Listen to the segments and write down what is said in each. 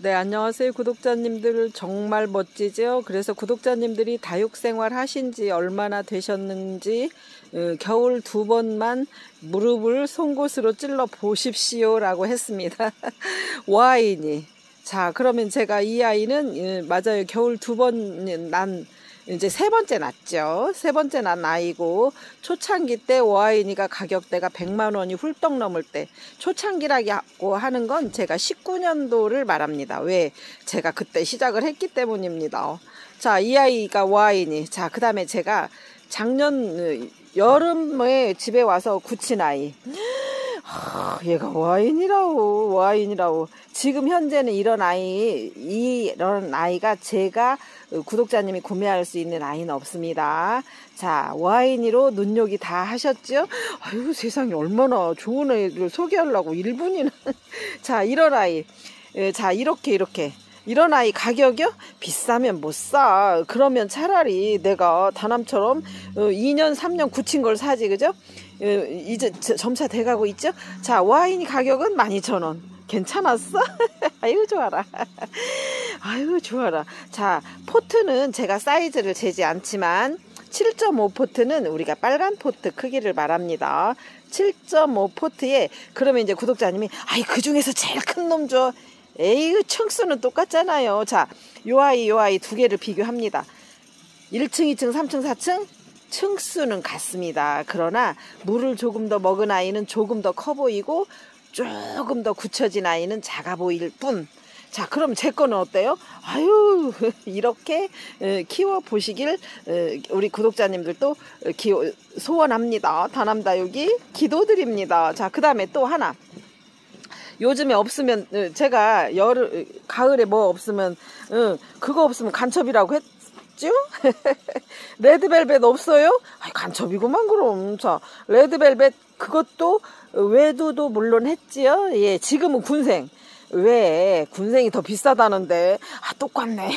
네, 안녕하세요. 구독자님들 정말 멋지죠? 그래서 구독자님들이 다육생활 하신 지 얼마나 되셨는지 겨울 2번만 무릎을 송곳으로 찔러 보십시오 라고 했습니다. 와인이. 자, 그러면 제가 이 아이는 맞아요. 겨울 2번 난 이제 3번째 낳죠. 3번째 낳은 아이고 초창기 때 와인이가 가격대가 100만 원이 훌떡 넘을 때, 초창기라고 하는 건 제가 19년도를 말합니다. 왜? 제가 그때 시작을 했기 때문입니다. 자, 이 아이가 와인이. 자, 그 다음에 제가 작년 여름에 집에 와서 굳힌 아이. 얘가 와인이라고. 지금 현재는 이런 아이가 제가 구독자님이 구매할 수 있는 아이는 없습니다. 자, 와인이로 눈요기 다 하셨죠? 아유, 세상에 얼마나 좋은 애를 소개하려고 1분이나. 자, 이런 아이. 자, 이렇게. 이런 아이 가격이요? 비싸면 못 사. 그러면 차라리 내가 다남처럼 2년 3년 굳힌 걸 사지, 그죠? 이제 점차 돼가고 있죠? 자, 와인이 가격은 12,000원. 괜찮았어? 아유, 좋아라. 자, 포트는 제가 사이즈를 재지 않지만 7.5 포트는 우리가 빨간 포트 크기를 말합니다. 7.5 포트에 그러면 이제 구독자님이 그 중에서 제일 큰 놈 줘. 에이, 층수는 똑같잖아요. 자, 요 아이 두 개를 비교합니다. 1층, 2층, 3층, 4층 층수는 같습니다. 그러나 물을 조금 더 먹은 아이는 조금 더 커 보이고 조금 더 굳혀진 아이는 작아 보일 뿐. 자, 그럼 제 거는 어때요? 아유, 이렇게 키워보시길 우리 구독자님들도 소원합니다. 다남다육이 기도드립니다. 자, 그 다음에 또 하나. 요즘에 없으면 제가 가을에 뭐 없으면 그거 없으면 간첩이라고 했죠? 레드벨벳 없어요? 간첩이구만 그럼. 자, 레드벨벳 그것도 외두도 물론 했지요. 예, 지금은 군생. 왜? 군생이 더 비싸다는데. 똑같네.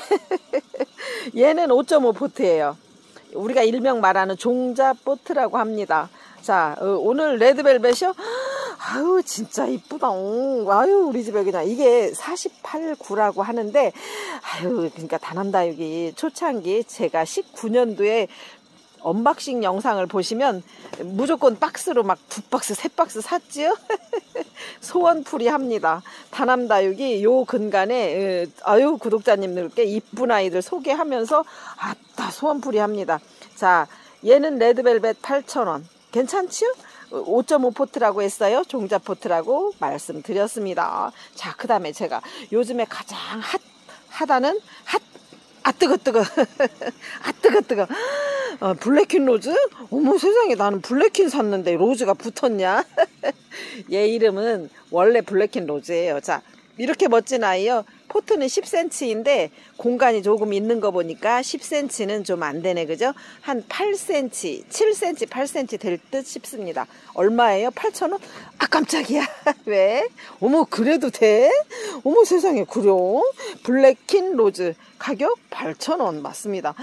얘는 5.5 포트예요. 우리가 일명 말하는 종자 포트라고 합니다. 자, 오늘 레드벨벳이요? 아유, 진짜 이쁘다. 아유, 우리 집에 그냥 이게 48구라고 하는데, 아유, 그러니까 다남다육이 초창기 제가 19년도에 언박싱 영상을 보시면 무조건 박스로 막 2박스, 3박스 샀지요? 소원풀이 합니다. 다남다육이 요 근간에, 아유, 구독자님들께 이쁜 아이들 소개하면서, 소원풀이 합니다. 자, 얘는 레드벨벳 8,000원. 괜찮지요? 5.5 포트라고 했어요. 종자 포트라고 말씀드렸습니다. 자, 그 다음에 제가 요즘에 가장 핫하다는 뜨거. 뜨거. 블랙퀸 로즈? 어머 세상에, 나는 블랙퀸 샀는데 로즈가 붙었냐? 얘 이름은 원래 블랙퀸 로즈예요. 자, 이렇게 멋진 아이요. 포트는 10cm인데 공간이 조금 있는 거 보니까 10cm는 좀 안 되네, 그죠? 한 8cm, 7cm, 8cm 될 듯 싶습니다. 얼마예요? 8,000원? 깜짝이야. 왜? 어머, 그래도 돼? 어머 세상에, 그래요? 블랙퀸 로즈 가격 8,000원 맞습니다.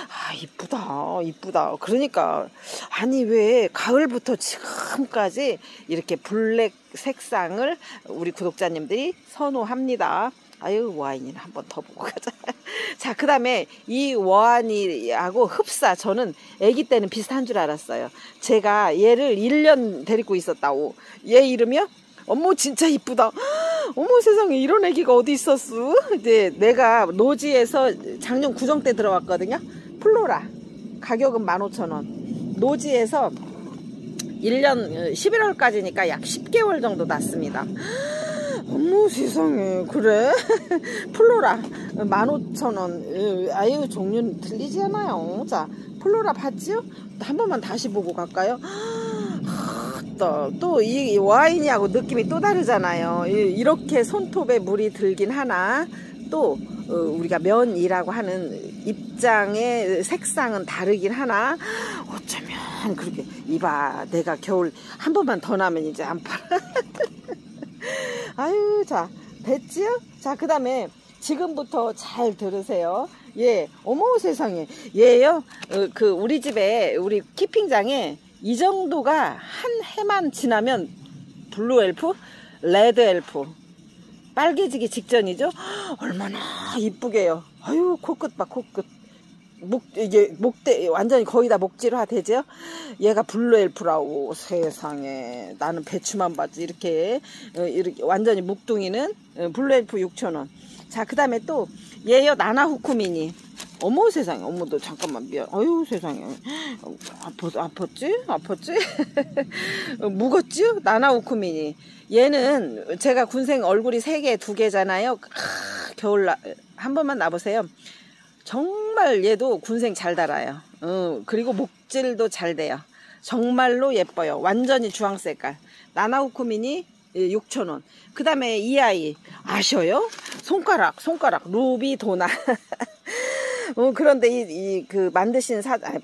이쁘다. 그러니까 왜 가을부터 지금까지 이렇게 블랙 색상을 우리 구독자님들이 선호합니다. 아유, 와인이나 한번 더 보고 가자. 자, 그 다음에 이 와인하고 흡사, 저는 아기 때는 비슷한 줄 알았어요. 제가 얘를 1년 데리고 있었다고. 얘 이름이요? 어머, 진짜 이쁘다. 어머 세상에, 이런 애기가 어디 있었어? 이제 내가 노지에서 작년 구정 때 들어왔거든요. 플로라. 가격은 15,000원. 노지에서 1년 11월까지니까 약 10개월 정도 났습니다. 어머 세상에, 그래? 플로라 15,000원. 아유, 종류는 틀리지 않아요. 자, 플로라 봤지요? 한 번만 다시 보고 갈까요? 또 이 와인이하고 느낌이 또 다르잖아요. 이렇게 손톱에 물이 들긴 하나, 또 우리가 면이라고 하는 입장의 색상은 다르긴 하나, 어쩌면 그렇게. 이봐, 내가 겨울 한 번만 더 나면 이제 안 팔아. 아유, 자, 됐지요? 자, 그 다음에 지금부터 잘 들으세요. 예, 어머 세상에, 얘요. 우리 집에, 우리 키핑장에 이 정도가 한 해만 지나면 블루 엘프, 레드 엘프, 빨개지기 직전이죠. 얼마나 이쁘게요. 아유, 코끝 봐, 코끝. 이게 목대 완전히 거의 다 목질화 되죠. 얘가 블루엘프라고. 세상에, 나는 배추만 봤지. 이렇게 완전히 묵둥이는 블루엘프 6,000원. 자, 그 다음에 또 얘요, 나나후쿠미니. 어머 세상에, 어머 너 잠깐만 미안. 아유 세상에, 아팠지? 묵었지? 나나후쿠미니. 얘는 제가 군생 얼굴이 3개, 2개잖아요. 겨울 한 번만 놔보세요. 정말 얘도 군생 잘 달아요. 그리고 목질도 잘 돼요. 정말로 예뻐요. 완전히 주황 색깔. 나나후쿠미니 6,000원. 그 다음에 이 아이 아셔요? 손가락 루비도나. 그런데 그 만드신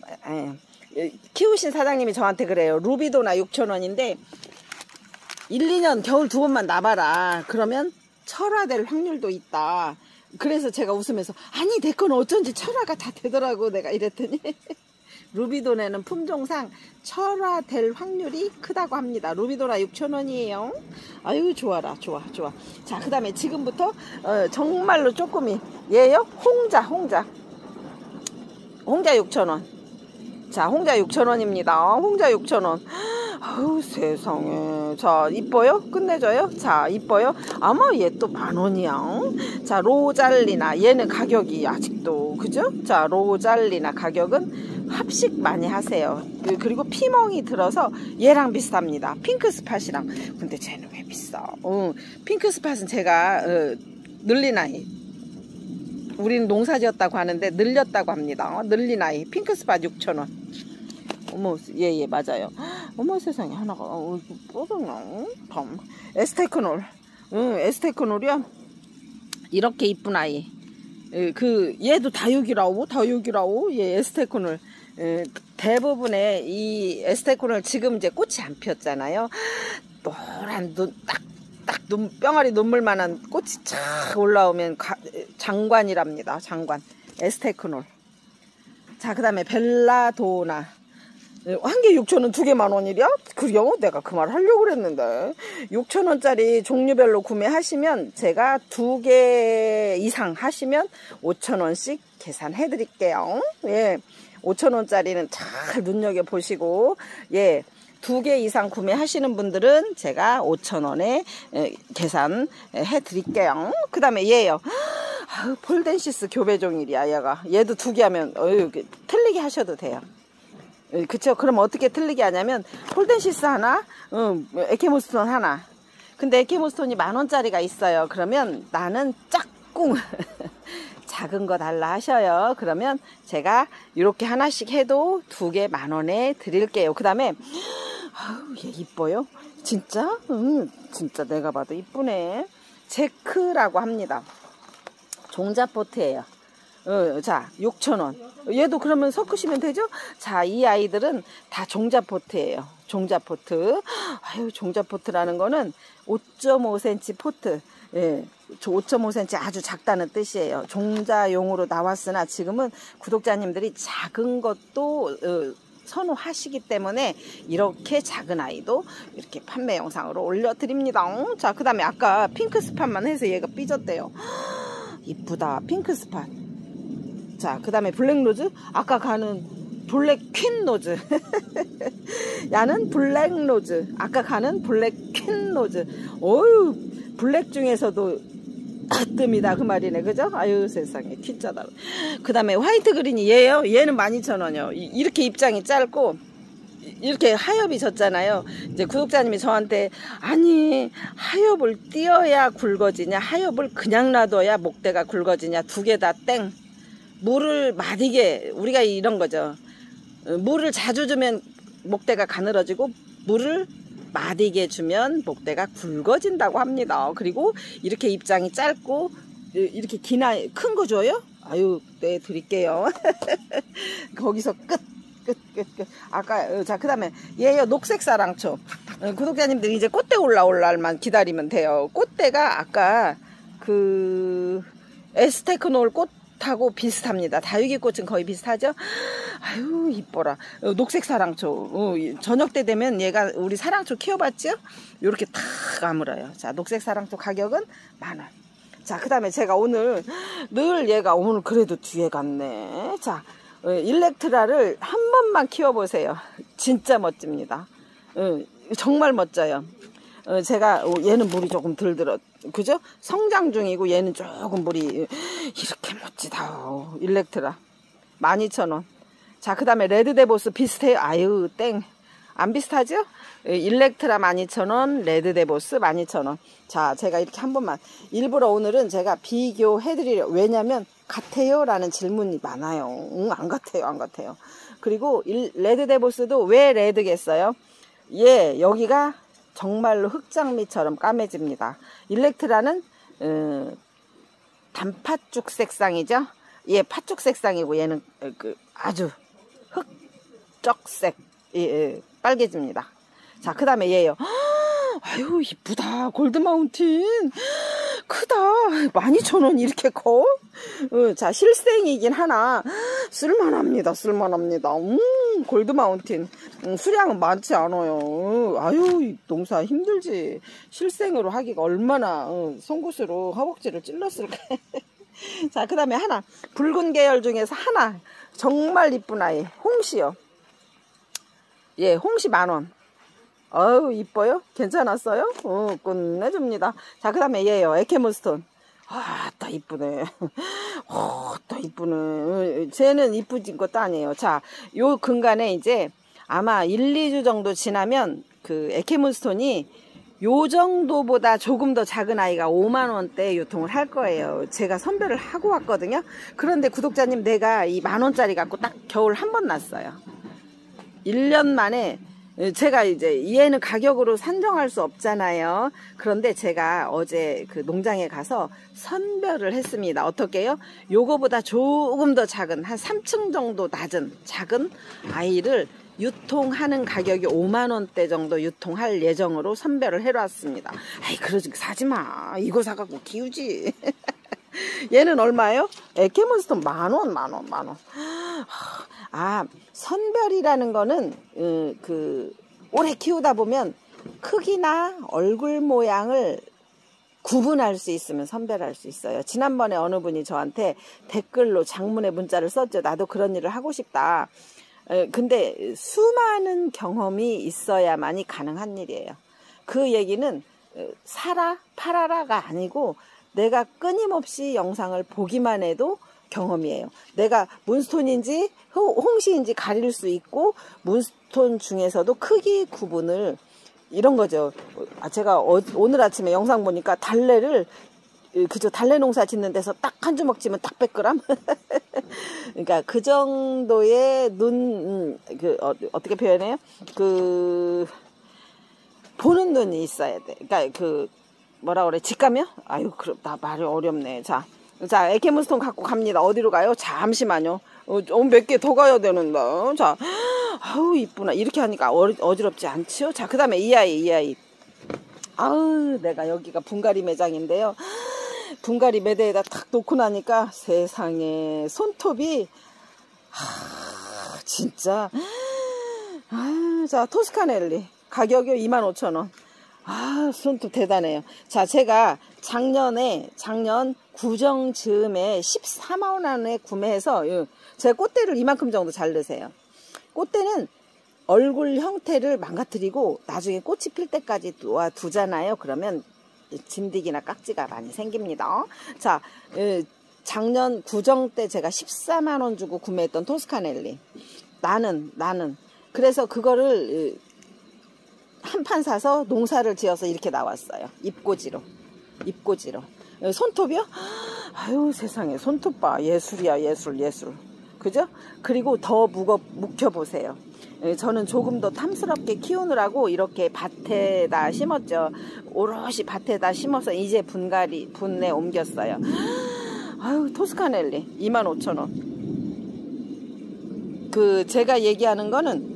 키우신 사장님이 저한테 그래요. 루비도나 6,000원인데 1, 2년 겨울 2번만 놔봐라. 그러면 철화될 확률도 있다. 그래서 제가 웃으면서 아니 내 건 어쩐지 철화가 다 되더라고 내가 이랬더니 루비도네는 품종상 철화될 확률이 크다고 합니다. 루비도나 6,000원이에요. 아유 좋아라, 좋아. 자, 그 다음에 지금부터 정말로 쪼꼬미 얘요. 홍자 6,000원. 자, 홍자 6,000원입니다. 홍자 6,000원. 아우 세상에. 자, 이뻐요? 끝내줘요? 자, 이뻐요? 아마 얘 또 10,000원이야. 자, 로잘리나. 얘는 가격이 아직도 그죠? 자, 로잘리나 가격은 합식 많이 하세요. 그리고 피멍이 들어서 얘랑 비슷합니다. 핑크스팟이랑. 근데 쟤는 왜 비싸? 핑크스팟은 제가 늘린 아이, 우리는 농사지었다고 하는데 늘렸다고 합니다. 늘린 아이. 핑크스팟 6,000원. 어머, 예, 맞아요. 어머 세상에, 하나가 뽀득나. 에스테크놀. 에스테크놀이요. 이렇게 이쁜 아이. 얘도 다육이라고. 얘 에스테크놀. 대부분의 이 에스테크놀 지금 이제 꽃이 안 피었잖아요. 노란 뿅아리 눈물만한 꽃이 쫙 올라오면 장관이랍니다. 장관. 에스테크놀. 자, 그 다음에 벨라도나. 한 개 6,000원, 2개 10,000원이랴? 그래요? 내가 그 말 하려고 그랬는데. 6,000원짜리 종류별로 구매하시면 제가 2개 이상 하시면 5,000원씩 계산해 드릴게요. 예. 5,000원짜리는 잘 눈여겨보시고, 예. 2개 이상 구매하시는 분들은 제가 5,000원에 계산해 드릴게요. 그 다음에 얘요. 폴덴시스 교배종이랴, 얘가. 얘도 2개 하면, 틀리게 하셔도 돼요. 그쵸? 그럼 어떻게 틀리게 하냐면, 폴덴시스 하나, 에케모스톤 하나. 근데 에케모스톤이 10,000원짜리가 있어요. 그러면 나는 짝꿍. 작은 거 달라 하셔요. 그러면 제가 이렇게 하나씩 해도 2개 10,000원에 드릴게요. 그 다음에, 얘 이뻐요? 진짜? 진짜 내가 봐도 이쁘네. 제크라고 합니다. 종자포트예요. 자, 6,000원. 얘도 그러면 섞으시면 되죠? 자, 이 아이들은 다 종자포트예요. 종자포트. 아유, 종자포트라는 거는 5.5cm 포트. 예, 5.5cm 아주 작다는 뜻이에요. 종자용으로 나왔으나 지금은 구독자님들이 작은 것도 선호하시기 때문에 이렇게 작은 아이도 이렇게 판매 영상으로 올려드립니다. 자, 그 다음에 아까 핑크스팟만 해서 얘가 삐졌대요. 이쁘다, 핑크스팟. 자, 그 다음에 블랙로즈. 아까 가는 블랙퀸로즈. 야는 블랙로즈. 아까 가는 블랙퀸로즈. 어유, 블랙 중에서도 뜸이다 그 말이네. 그죠? 아유 세상에, 퀸자다. 그 다음에 화이트 그린이 얘요. 얘는 12,000원이요. 이렇게 입장이 짧고 이렇게 하엽이 졌잖아요. 이제 구독자님이 저한테 아니 하엽을 띄어야 굵어지냐, 하엽을 그냥 놔둬야 목대가 굵어지냐, 2개 다 땡. 물을 마디게, 우리가 이런 거죠. 물을 자주 주면 목대가 가늘어지고 물을 마디게 주면 목대가 굵어진다고 합니다. 그리고 이렇게 입장이 짧고 이렇게 기나 큰 거 줘요? 아유, 네, 드릴게요. 거기서 끝. 아까, 자, 그 다음에 얘요, 녹색 사랑초. 구독자님들이 이제 꽃대 올라올 날만 기다리면 돼요. 꽃대가 아까 그 에스테크놀 꽃 꽃하고 비슷합니다. 다육이꽃은 거의 비슷하죠? 아유, 이뻐라. 녹색 사랑초. 저녁 때 되면 얘가, 우리 사랑초 키워봤죠? 요렇게 탁 아물어요. 자, 녹색 사랑초 가격은 10,000원. 자, 그 다음에 제가 오늘, 늘 얘가 오늘 그래도 뒤에 갔네. 자, 일렉트라를 한 번만 키워보세요. 진짜 멋집니다. 정말 멋져요. 제가 얘는 물이 조금 덜 들어, 그죠? 성장 중이고 얘는 조금 물이 이렇게 멋지다. 일렉트라 12,000원. 자, 그 다음에 레드데보스 비슷해요? 아유, 땡. 안 비슷하죠? 일렉트라 12,000원, 레드데보스 12,000원. 자, 제가 이렇게 한 번만, 일부러 오늘은 제가 비교해드리려. 왜냐면 같아요? 라는 질문이 많아요. 안 같아요, 안 같아요. 그리고 레드데보스도 왜 레드겠어요? 예, 여기가 정말로 흑장미처럼 까매집니다. 일렉트라는 단팥죽 색상이죠. 얘 팥죽 색상이고 얘는 아주 흑적색, 빨개집니다. 자, 그 다음에 얘요. 아유, 이쁘다. 골드마운틴 크다. 12,000원 이렇게 커? 자, 실생이긴 하나 쓸만합니다. 쓸만합니다. 골드마운틴 수량은 많지 않아요. 아유, 농사 힘들지. 실생으로 하기가 얼마나 송곳으로 허벅지를 찔렀을까. 자, 그 다음에 하나, 붉은 계열 중에서 하나 정말 이쁜 아이, 홍시요. 예, 홍시 10,000원. 어우, 이뻐요? 괜찮았어요? 끝내줍니다. 자, 그 다음에 얘요. 에케몬스톤. 아, 또 이쁘네. 또 이쁘네. 쟤는 이쁘진 것도 아니에요. 자, 요 근간에 이제 아마 1, 2주 정도 지나면 그 에케몬스톤이 요 정도보다 조금 더 작은 아이가 50,000원대 유통을 할 거예요. 제가 선별을 하고 왔거든요. 그런데 구독자님, 내가 이 10,000원짜리 갖고 딱 겨울 한 번 났어요. 1년 만에. 제가 이제 얘는 가격으로 산정할 수 없잖아요. 그런데 제가 어제 그 농장에 가서 선별을 했습니다. 어떻게요? 요거보다 조금 더 작은 한 3층 정도 낮은 작은 아이를 유통하는 가격이 50,000원대 정도 유통할 예정으로 선별을 해놨습니다. 아이, 그러지 사지마. 이거 사갖고 키우지. 얘는 얼마예요? 에케몬스톤 10,000원. 아, 선별이라는 거는 오래 키우다 보면 크기나 얼굴 모양을 구분할 수 있으면 선별할 수 있어요. 지난번에 어느 분이 저한테 댓글로 장문의 문자를 썼죠. 나도 그런 일을 하고 싶다. 근데 수많은 경험이 있어야만이 가능한 일이에요. 그 얘기는 사라 팔아라가 아니고 내가 끊임없이 영상을 보기만 해도 경험이에요. 내가 문스톤인지 홍시인지 가릴 수 있고, 문스톤 중에서도 크기 구분을, 이런 거죠. 제가 오늘 아침에 영상 보니까 달래를, 그저 달래 농사 짓는 데서 딱 한 주먹 찌면 딱 100g? 그러니까 그 정도의 어떻게 표현해요? 보는 눈이 있어야 돼. 그러니까 뭐라 그래? 직감이요? 아유, 그럼 나 말이 어렵네. 자, 에케몬스톤 갖고 갑니다. 어디로 가요? 잠시만요. 몇 개 더 가야 되는데. 자, 아우, 이쁘나. 이렇게 하니까 어지럽지 않지요? 자, 그 다음에 이 아이. 아우, 내가 여기가 분갈이 매장인데요. 분갈이 매대에다 탁 놓고 나니까 세상에 손톱이, 진짜. 아유, 자, 토스카넬리. 가격이 25,000원. 아, 손톱 대단해요. 자, 제가 작년 구정 즈음에 140,000원에 구매해서 제 꽃대를 이만큼 정도 자르세요. 꽃대는 얼굴 형태를 망가뜨리고 나중에 꽃이 필 때까지 두잖아요. 그러면 진드기나 깍지가 많이 생깁니다. 자, 작년 구정 때 제가 140,000원 주고 구매했던 토스카넬리. 나는 그래서 그거를 한 판 사서 농사를 지어서 이렇게 나왔어요. 잎꽂이로. 손톱이요? 아유, 세상에. 손톱 봐. 예술이야, 예술. 그죠? 그리고 더 묵혀보세요. 저는 조금 더 탐스럽게 키우느라고 이렇게 밭에다 심었죠. 오롯이 밭에다 심어서 이제 분에 옮겼어요. 아유, 토스카넬리 25,000원. 제가 얘기하는 거는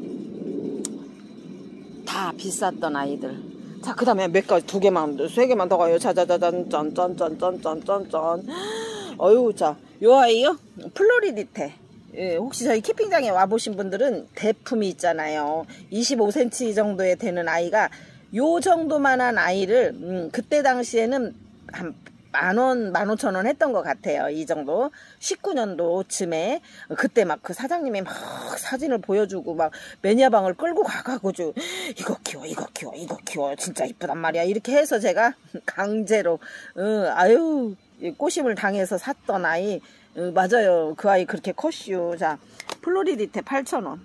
다 비쌌던 아이들. 자, 그 다음에 몇 가지, 2개만, 3개만 더 가요. 자자자잔, 짠짠짠짠짠짠짠. 어유, 자, 요 아이요? 플로리디테. 예, 혹시 저희 키핑장에 와보신 분들은 대품이 있잖아요. 25cm 정도에 되는 아이가 요 정도만한 아이를 그때 당시에는 한 10,000원, 15,000원 했던 것 같아요. 이 정도 19년도쯤에 그때 막 그 사장님이 막 사진을 보여주고 막 매니아방을 끌고 가가지고 이거 키워 이거 키워 이거 키워 진짜 이쁘단 말이야 이렇게 해서 제가 강제로 아유 꼬심을 당해서 샀던 아이. 맞아요. 그 아이 그렇게 컸슈. 자, 플로리디테 8,000원.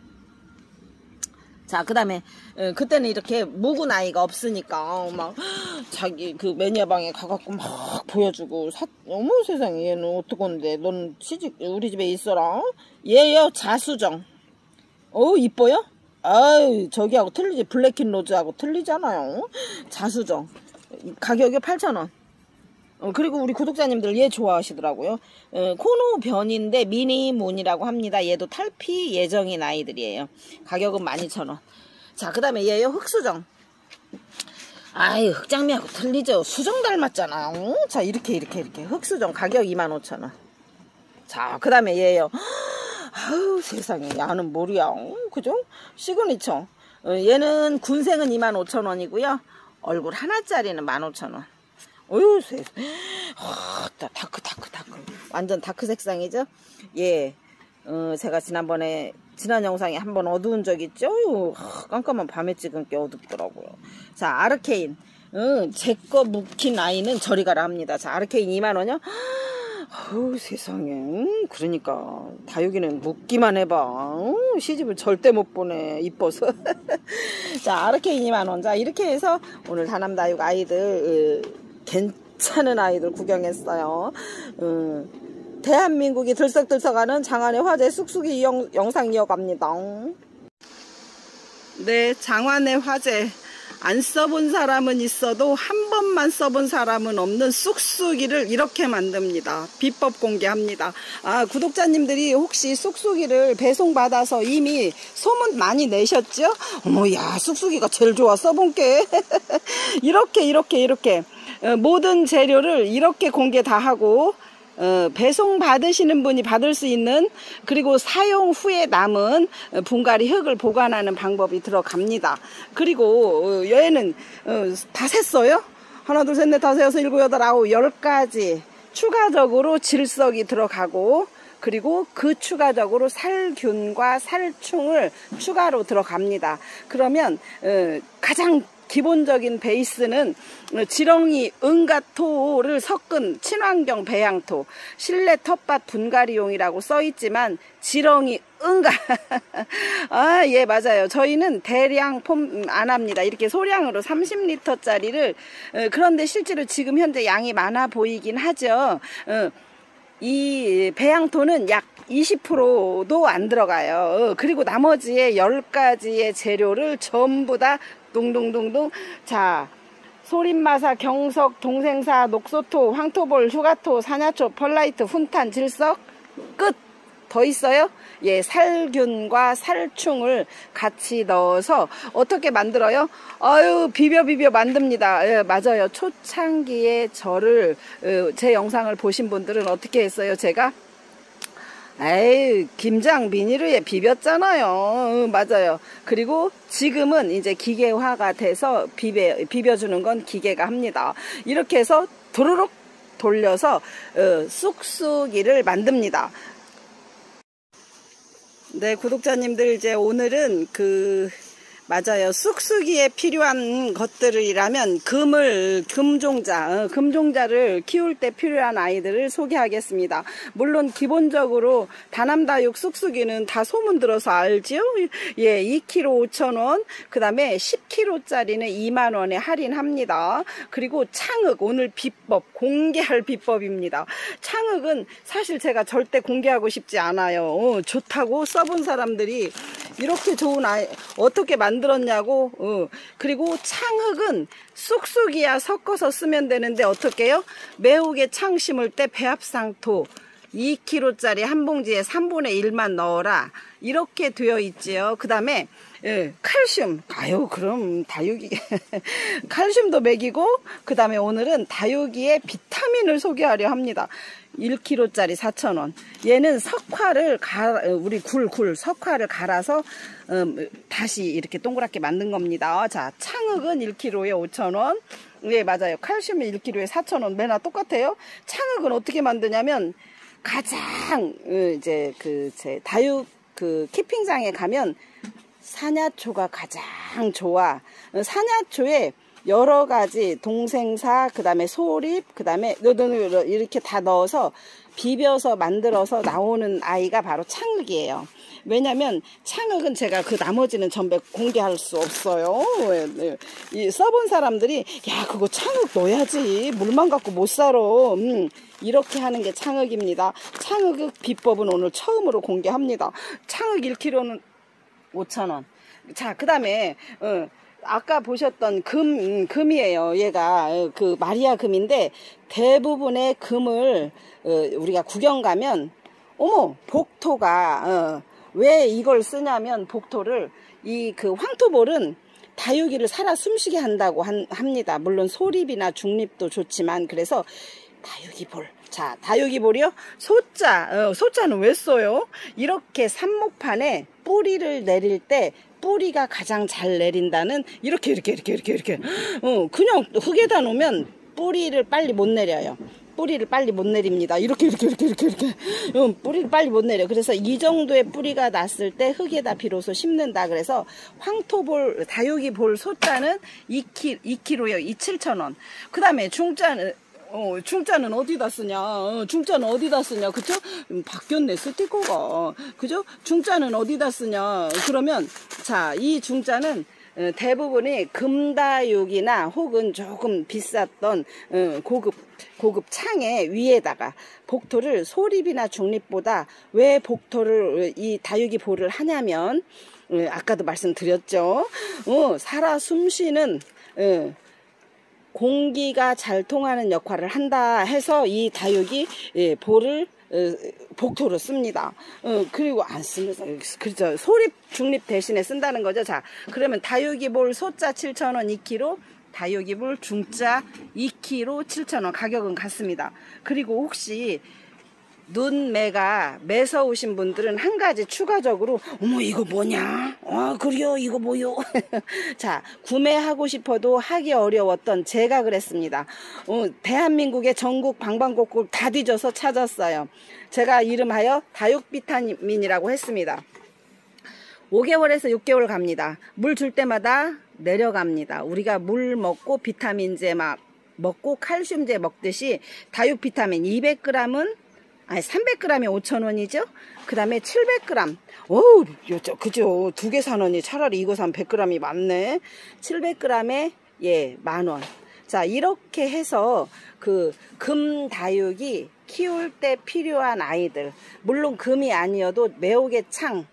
자, 그 다음에 그때는 이렇게 묵은 아이가 없으니까 막 자기 그 매니아방에 가갖고 막 보여주고 어머 세상에 얘는 어떡한데 넌 시집 우리 집에 있어라. 얘요 자수정. 이뻐요? 아유 저기하고 틀리지. 블랙앤로즈하고 틀리잖아요. 자수정 가격이 8,000원. 그리고 우리 구독자님들 얘 좋아하시더라고요. 코노 변인데 미니문이라고 합니다. 얘도 탈피 예정인 아이들이에요. 가격은 12,000원. 자, 그 다음에 얘요 흑수정. 아이 흑장미하고 틀리죠. 수정 닮았잖아요. 자, 이렇게 흑수정 가격 25,000원. 자, 그 다음에 얘요. 아우 세상에 야는 뭐야. 그죠? 시그니처. 얘는 군생은 25,000원이고요. 얼굴 하나짜리는 15,000원. 어휴, 다크. 완전 다크 색상이죠? 예. 제가 지난 영상에 한번 어두운 적 있죠? 깜깜한 밤에 찍은 게 어둡더라고요. 자, 아르케인. 제 거 묵힌 아이는 저리 가라 합니다. 자, 아르케인 20,000원이요? 어우, 세상에. 그러니까, 다육이는 묵기만 해봐. 시집을 절대 못 보내. 이뻐서. 자, 아르케인 20,000원. 자, 이렇게 해서 오늘 다남다육 아이들, 괜찮은 아이들 구경했어요. 대한민국이 들썩들썩하는 장안의 화제 쑥쑥이 영상 이어갑니다. 네, 장안의 화제. 안 써본 사람은 있어도 한 번만 써본 사람은 없는 쑥쑥이를 이렇게 만듭니다. 비법 공개합니다. 아, 구독자님들이 혹시 쑥쑥이를 배송받아서 이미 소문 많이 내셨죠? 어머, 야, 쑥쑥이가 제일 좋아 써본 게. 이렇게. 모든 재료를 이렇게 공개 다 하고 배송 받으시는 분이 받을 수 있는 그리고 사용 후에 남은 분갈이 흙을 보관하는 방법이 들어갑니다. 그리고 얘는 다 셌어요. 하나 둘 셋 넷 다섯 여섯 일곱 여덟 아홉 10가지 추가적으로 질석이 들어가고 그리고 그 추가적으로 살균과 살충을 추가로 들어갑니다. 그러면 가장 기본적인 베이스는 지렁이 응가토를 섞은 친환경 배양토 실내 텃밭 분갈이용이라고 써있지만 지렁이 응가 아, 예, 맞아요. 저희는 대량 폼 안 합니다. 이렇게 소량으로 30L 짜리를 그런데 실제로 지금 현재 양이 많아 보이긴 하죠. 이 배양토는 약 20%도 안 들어가요. 그리고 나머지의 10가지의 재료를 전부 다 동동동동. 자, 소림마사, 경석, 동생사, 녹소토, 황토볼, 휴가토, 사냐초, 펄라이트, 훈탄, 질석 끝. 더 있어요? 예, 살균과 살충을 같이 넣어서 어떻게 만들어요? 아유, 비벼 만듭니다. 예, 맞아요. 초창기에 저를 제 영상을 보신 분들은 어떻게 했어요? 제가 에이, 김장 비닐에 비볐잖아요. 맞아요. 그리고 지금은 이제 기계화가 돼서 비벼주는 건 기계가 합니다. 이렇게 해서 도로록 돌려서 쑥쑥이를 만듭니다. 네, 구독자님들, 이제 오늘은 맞아요. 쑥쑥이에 필요한 것들이라면 금종자를 키울 때 필요한 아이들을 소개하겠습니다. 물론 기본적으로 다남다육 쑥쑥이는 다 소문 들어서 알지요? 예, 2kg 5,000원, 그 다음에 10kg짜리는 20,000원에 할인합니다. 그리고 창흑, 오늘 비법, 공개할 비법입니다. 창흑은 사실 제가 절대 공개하고 싶지 않아요. 좋다고 써본 사람들이 이렇게 좋은 아이 어떻게 만들었냐고. 그리고 창흑은 쑥쑥이야 섞어서 쓰면 되는데 어떻게 해요? 매혹에 창 심을 때 배합상토 2kg짜리 한 봉지에 3분의 1만 넣어라 이렇게 되어 있지요. 그 다음에 예, 칼슘. 아유, 그럼 다육이 칼슘도 먹이고, 그 다음에 오늘은 다육이의 비타민을 소개하려 합니다. 1kg짜리 4,000원. 얘는 석화를 우리 석화를 갈아서 다시 이렇게 동그랗게 만든 겁니다. 자, 창흑은 1kg에 5,000원. 예, 맞아요. 칼슘이 1kg에 4,000원. 매나 똑같아요. 창흑은 어떻게 만드냐면 가장 이제 제 다육 키핑장에 가면 사냐초가 가장 좋아. 사냐초에 여러 가지 동생사, 그 다음에 소립, 그 다음에 이렇게 다 넣어서 비벼서 만들어서 나오는 아이가 바로 창흑이에요. 왜냐면 창흑은 제가 그 나머지는 전부 공개할 수 없어요. 이 써본 사람들이 야, 그거 창흑 넣어야지, 물만 갖고 못 살아, 이렇게 하는 게 창흑입니다. 창흑 비법은 오늘 처음으로 공개합니다. 창흑 1kg는 5,000원. 자, 그 다음에 아까 보셨던 금이에요. 얘가 그 마리아 금인데, 대부분의 금을 우리가 구경 가면 어머, 복토가 왜 이걸 쓰냐면, 복토를 그 황토볼은 다육이를 살아 숨쉬게 한다고 합니다. 물론 소립이나 중립도 좋지만. 그래서 다육이볼. 자, 다육이볼이요. 소자는 왜 써요? 이렇게 삽목판에 뿌리를 내릴 때 뿌리가 가장 잘 내린다는, 이렇게 그냥 흙에다 놓으면 뿌리를 빨리 못 내려요. 뿌리를 빨리 못 내립니다. 이렇게 뿌리를 빨리 못 내려. 그래서 이 정도의 뿌리가 났을 때 흙에다 비로소 심는다. 그래서 황토볼, 다육이볼 소자는 2kg요. 7,000원. 그 다음에 중자는 어디다 쓰냐? 중자는 어디다 쓰냐? 그쵸? 바뀌었네, 스티커가. 그죠? 중자는 어디다 쓰냐? 그러면, 자, 이 중자는 대부분이 금다육이나 혹은 조금 비쌌던 고급 창의 위에다가 복토를 소립이나 중립보다 왜 복토를 이 다육이 볼을 하냐면, 아까도 말씀드렸죠. 살아 숨쉬는 공기가 잘 통하는 역할을 한다 해서 이 다육이 볼을 복토로 씁니다. 그리고 안 씁니다. 그렇죠. 소립, 중립 대신에 쓴다는 거죠. 자, 그러면 다육이 볼 소자 7,000원 2kg, 다육이 볼 중자 2kg 7,000원. 가격은 같습니다. 그리고 혹시 눈매가 매서우신 분들은 한 가지 추가적으로, 어머, 이거 뭐냐? 그래요, 이거 뭐요? 자, 구매하고 싶어도 하기 어려웠던 제가 그랬습니다. 대한민국의 전국 방방곡곡 다 뒤져서 찾았어요. 제가 이름하여 다육 비타민이라고 했습니다. 5개월에서 6개월 갑니다. 물 줄 때마다 내려갑니다. 우리가 물 먹고 비타민제 먹고 칼슘제 먹듯이 다육 비타민 200g은 300g이 5,000원이죠. 그 다음에 700g. 어우, 그죠. 2개 사느니 차라리 이거 사면 100g이 많네. 700g에, 예, 10,000원. 자, 이렇게 해서 금 다육이 키울 때 필요한 아이들. 물론 금이 아니어도 매혹의 창,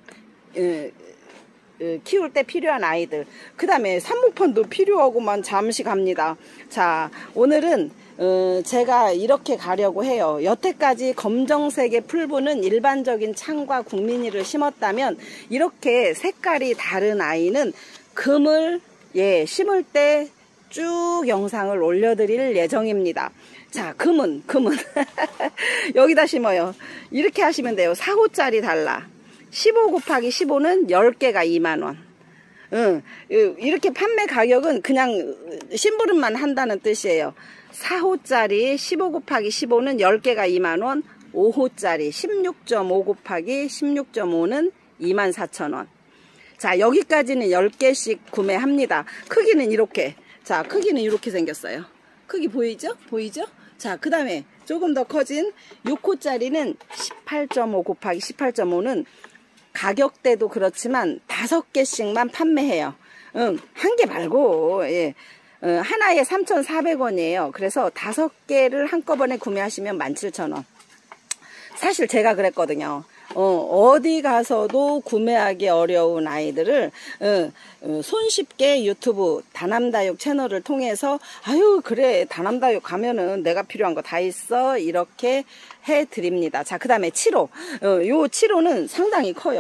키울 때 필요한 아이들. 그 다음에 삽목판도 필요하고만 잠시 갑니다. 자, 오늘은 제가 이렇게 가려고 해요. 여태까지 검정색의 풀분은 일반적인 창과 국민이를 심었다면, 이렇게 색깔이 다른 아이는 금을 심을 때 쭉 영상을 올려드릴 예정입니다. 자, 금은 여기다 심어요. 이렇게 하시면 돼요. 4호짜리 달라. 15 곱하기 15는 10개가 20,000원. 이렇게 판매 가격은 그냥 심부름만 한다는 뜻이에요. 4호짜리 15 곱하기 15는 10개가 20,000원, 5호짜리 16.5 곱하기 16.5는 24,000원. 자, 여기까지는 10개씩 구매합니다. 크기는 이렇게. 자, 크기는 이렇게 생겼어요. 크기 보이죠? 보이죠? 자, 그 다음에 조금 더 커진 6호짜리는 18.5 곱하기 18.5는 가격대도 그렇지만 5개씩만 판매해요. 한 개 말고, 예. 하나에 3,400원이에요. 그래서 5개를 한꺼번에 구매하시면 17,000원. 사실 제가 그랬거든요. 어디 가서도 구매하기 어려운 아이들을 손쉽게 유튜브 다남다육 채널을 통해서, 아유, 그래, 다남다육 가면은 내가 필요한 거 다 있어, 이렇게 해드립니다. 자, 그 다음에 7호. 요 7호는 상당히 커요.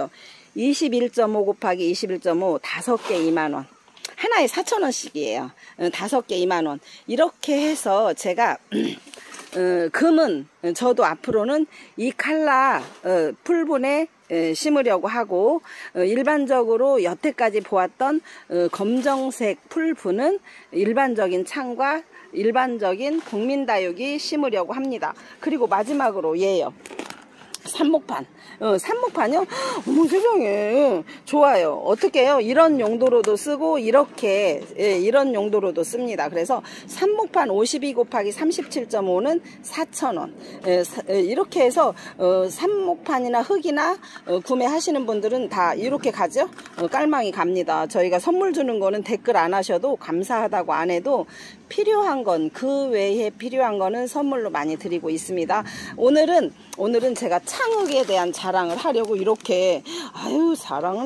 21.5 곱하기 21.5 5개 2만원. 하나에 4,000원씩이에요. 5개 2만원. 이렇게 해서 제가 금은 저도 앞으로는 이 칼라 풀분에 심으려고 하고, 일반적으로 여태까지 보았던 검정색 풀분은 일반적인 창과 일반적인 국민다육이 심으려고 합니다. 그리고 마지막으로 얘요. 삽목판. 삽목판이요? 어머 세상에. 좋아요. 어떻게 해요? 이런 용도로도 쓰고 이렇게 이런 용도로도 씁니다. 그래서 삽목판 52 곱하기 37.5는 4,000원. 이렇게 해서 삽목판이나 흙이나 구매하시는 분들은 다 이렇게 가죠? 깔망이 갑니다. 저희가 선물 주는 거는 댓글 안 하셔도, 감사하다고 안 해도 필요한 건, 그 외에 필요한 거는 선물로 많이 드리고 있습니다. 오늘은 제가 창흙에 대한 자랑을 하려고 이렇게, 아유 자랑.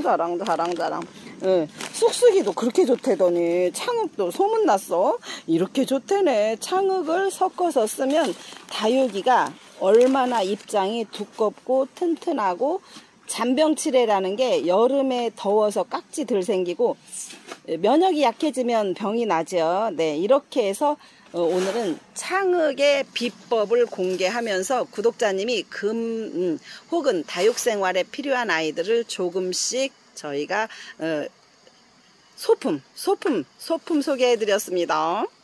쑥쑥이도 그렇게 좋대더니 창흙도 소문났어. 이렇게 좋대네. 창흙을 섞어서 쓰면 다육이가 얼마나 입장이 두껍고 튼튼하고, 잔병치레라는 게 여름에 더워서 깍지 덜 생기고 면역이 약해지면 병이 나죠. 네, 이렇게 해서 오늘은 창흙의 비법을 공개하면서 구독자님이 금 혹은 다육생활에 필요한 아이들을 조금씩 저희가 소품 소개해 드렸습니다.